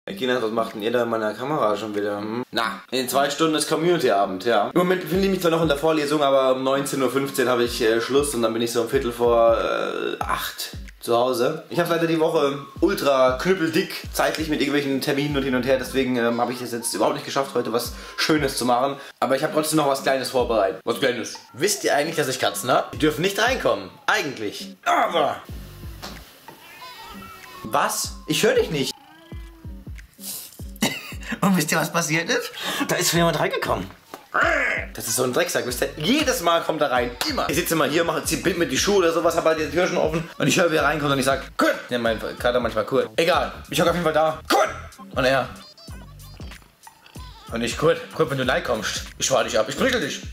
Kinder, was macht denn ihr da in meiner Kamera schon wieder? Hm? Na, in 2 Stunden ist Community-Abend, ja. Im Moment befinde ich mich zwar noch in der Vorlesung, aber um 19:15 Uhr habe ich Schluss und dann bin ich so um 7:45 zu Hause. Ich habe leider die Woche ultra knüppeldick zeitlich mit irgendwelchen Terminen und hin und her, deswegen habe ich es jetzt überhaupt nicht geschafft, heute was Schönes zu machen. Aber ich habe trotzdem noch was Kleines vorbereitet. Was Kleines? Wisst ihr eigentlich, dass ich Katzen habe? Die dürfen nicht reinkommen. Eigentlich. Aber... Was? Ich höre dich nicht. Und wisst ihr, was passiert ist? Da ist jemand reingekommen. Das ist so ein Drecksack, wisst ihr? Jedes Mal kommt er rein. Immer. Ich sitze mal hier, ziehe Bild mit die Schuhe oder sowas, habe halt die Tür schon offen. Und ich höre, wie er reinkommt und ich sage, Kurt. Ja, mein Kater manchmal Kurt. Egal. Ich hocke auf jeden Fall da. Kurt. Und er. Und ich, Kurt, wenn du reinkommst, ich schwar dich ab. Ich prügel dich.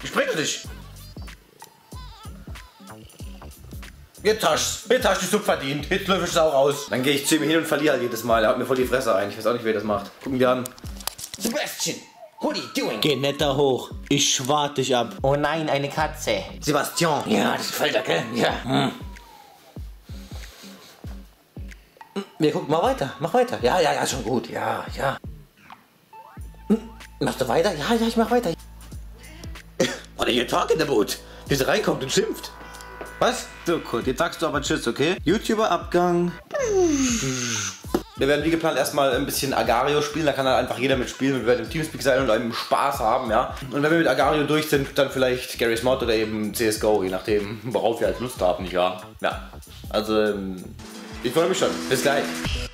Jetzt hast du die Suppe verdient. Jetzt löffel ich es auch raus. Dann gehe ich zu ihm hin und verliere halt jedes Mal. Er hat mir voll die Fresse ein. Ich weiß auch nicht, wer das macht. Gucken wir an. Sebastian, what are you doing? Geh nicht da hoch. Ich schwar dich ab. Oh nein, eine Katze. Sebastian. Ja, das gefällt dir, gell? Ja. Wir gucken mal weiter. Mach weiter. Ja, schon gut. Ja. Machst du weiter? Ja, ich mach weiter. What are you talking about? Wie sie reinkommt und schimpft. Was? So, cool. Jetzt sagst du aber Tschüss, okay? YouTuber-Abgang. Wir werden wie geplant erstmal ein bisschen Agario spielen. Da kann dann einfach jeder mitspielen und wir werden im Teamspeak sein und einen Spaß haben, ja? Und wenn wir mit Agario durch sind, dann vielleicht Garry's Mod oder eben CSGO, je nachdem, worauf wir halt Lust haben, nicht wahr? Ja. Also, ich freue mich schon. Bis gleich.